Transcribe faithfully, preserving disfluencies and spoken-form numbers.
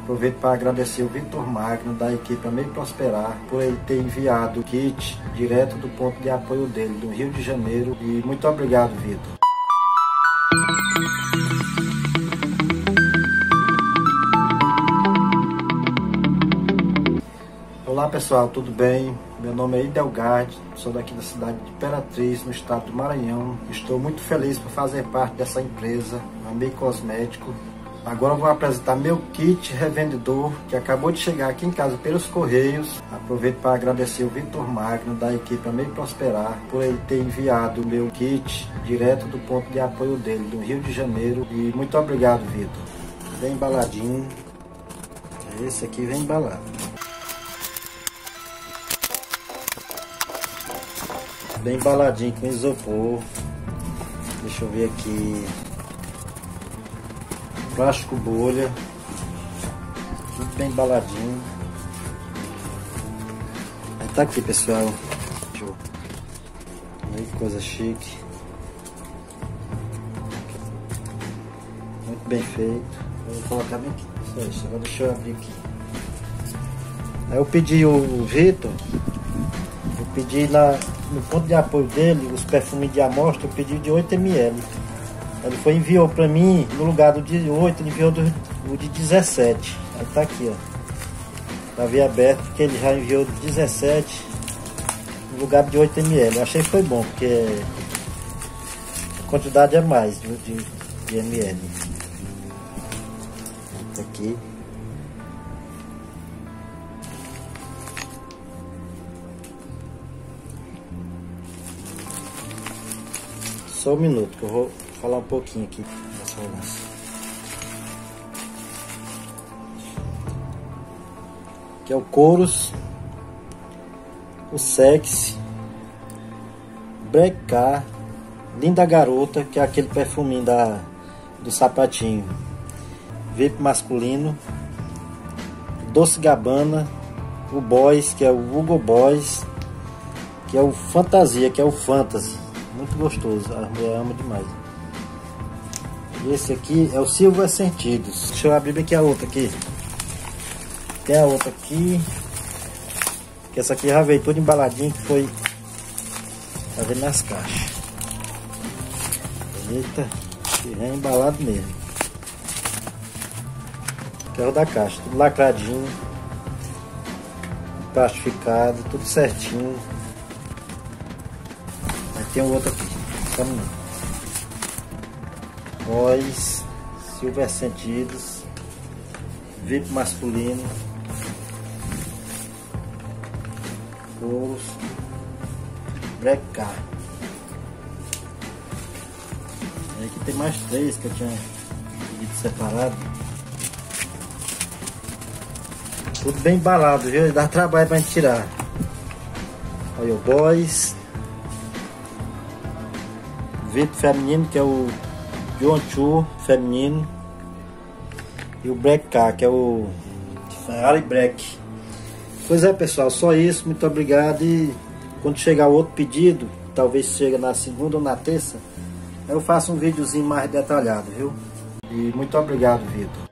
Aproveito para agradecer o Vitor Magno da equipe Amei Prosperar por ele ter enviado o kit direto do ponto de apoio dele, do Rio de Janeiro. E muito obrigado, Vitor. Olá pessoal, tudo bem? Meu nome é Idelgard, sou daqui da cidade de Imperatriz, no estado do Maranhão. Estou muito feliz por fazer parte dessa empresa, Amei Cosmético. Agora eu vou apresentar meu kit revendedor, que acabou de chegar aqui em casa pelos correios. Aproveito para agradecer o Vitor Magno da equipe Amei Prosperar por ele ter enviado o meu kit direto do ponto de apoio dele, do Rio de Janeiro. E muito obrigado, Vitor. Bem embaladinho. Esse aqui vem embalado. Bem embaladinho com isopor. Deixa eu ver aqui. Plástico bolha. Tudo bem embaladinho. Aí tá aqui, pessoal. Deixa eu... Aí, coisa chique. Muito bem feito. Eu vou colocar bem aqui. Só isso. Agora deixa eu abrir aqui. Aí eu pedi o Vitor. Eu pedi lá no ponto de apoio dele, os perfumes de amostra, eu pedi de oito mililitros. Ele foi enviou para mim, no lugar do de oito, ele enviou do, o de dezessete. Aí tá aqui, ó. Tá via aberto, porque ele já enviou de dezessete no lugar de oito mililitros. Eu achei que foi bom, porque a quantidade é mais de, de, de ml. Tá aqui. Só um minuto que eu vou falar um pouquinho aqui dessa relação. Aqui é o Chorus, o Sexy, Black Car, Linda Garota, que é aquele perfuminho da, do sapatinho, Vape masculino, Dolce Gabbana, o Boys, que é o Hugo Boys, que é o Fantasia, que é o Fantasy. Muito gostoso, a mulher ama demais. E esse aqui é o Silver Sentidos. Deixa eu abrir aqui a outra aqui. Tem a outra aqui. Que essa aqui já veio toda embaladinha, que foi... Tá vendo nas caixas. Eita, que é embalado mesmo. Que é o da caixa, tudo lacradinho. Plastificado, tudo certinho. Tem um outro aqui, caminhando. Boys, Silver Sentidos, Vape masculino, Chorus, Black Car. E aqui tem mais três que eu tinha pedido separado. Tudo bem embalado, viu? Dá trabalho pra gente tirar. Olha o Boys. Vape feminino, que é o Yonchu feminino, e o Black Car, que é o Ferrari Black. Pois é, pessoal, só isso, muito obrigado. E quando chegar outro pedido, talvez chegue na segunda ou na terça, eu faço um videozinho mais detalhado, viu? E muito obrigado, Vitor.